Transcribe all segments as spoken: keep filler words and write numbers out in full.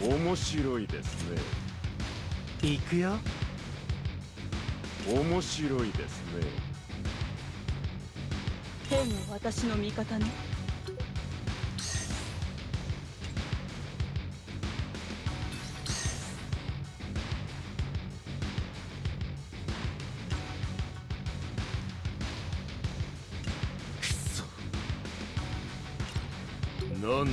面白いですね。 行くよ。 面白いですね。 天も私の味方ね。 くそ。なんだ。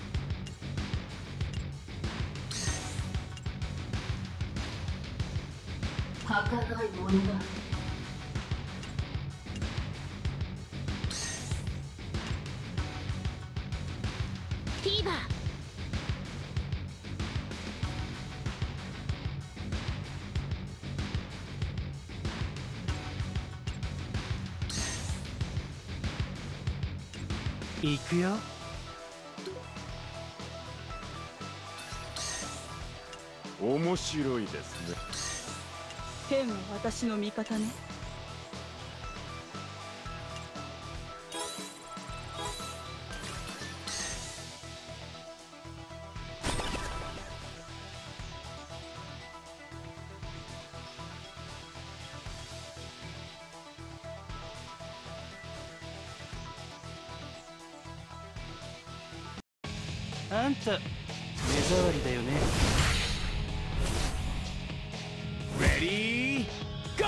儚いものだ。フィーバー。 行くよ。 面白いですね。 天も私の味方ね。 あんた目障りだよね。 Ready, go!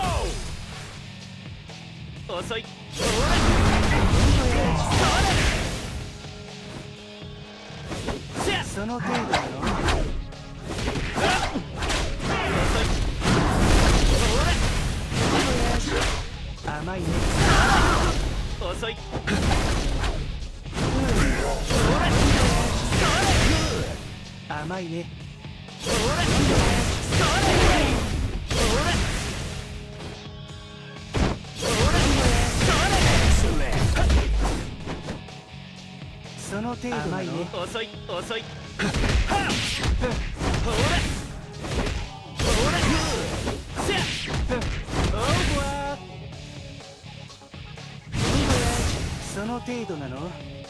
遅い。その程度だろ。甘いね。遅い。甘いね。その程度だろ。甘いね。遅い遅い。その程度なの。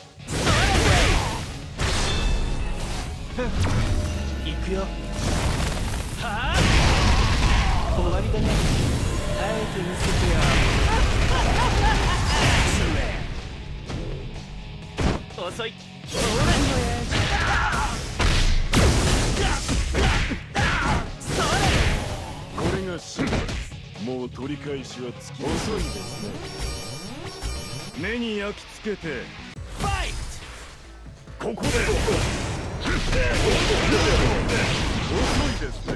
行くよ。はあ、終わりだね。あえて見せてよ。遅い。 これが真です。もう取り返しはつき遅いですね。目に焼き付けてファイト。ここで遅いですね。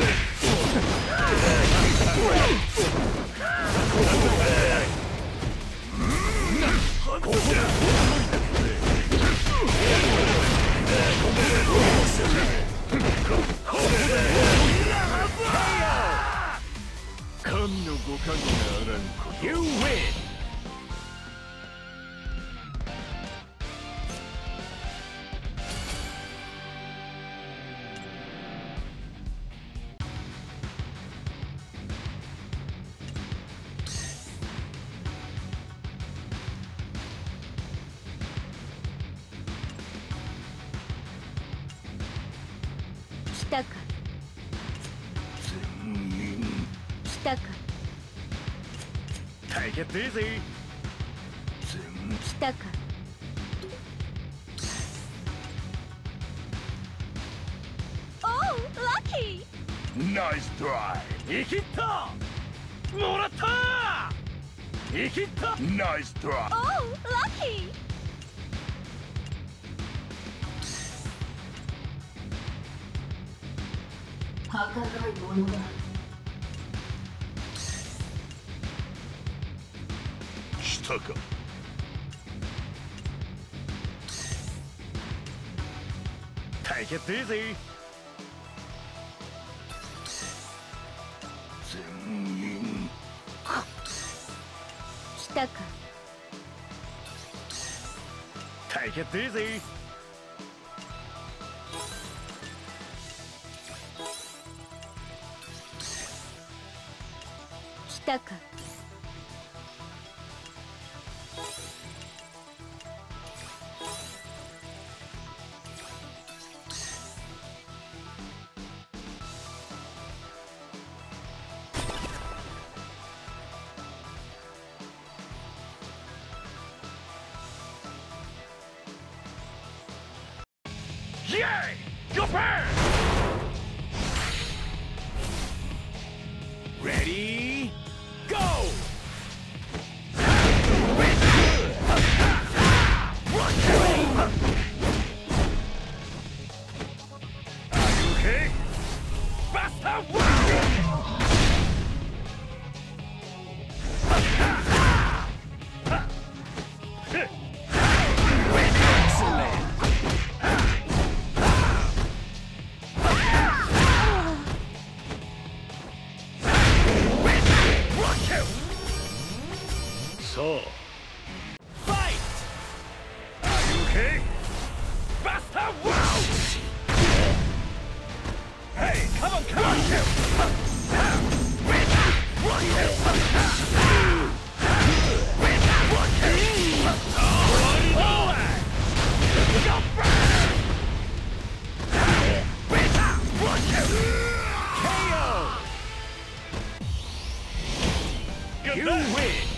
神のご加護があらんこと。You win! 来たか。来たか。 Take it easy. 来たか。おう、ラッキー。 Nice try. 生きった。もらった。生きった。Nice try. おう、ラッキー。儚いものだ。 来たか。Take it easy. 来たか。 Take it easy. 来たか。 Yay! Go burn! Ready? Go! Are you okay? Buster So, fight! Are you okay? Buster Wow! Hey, come on, come on! K O! You win!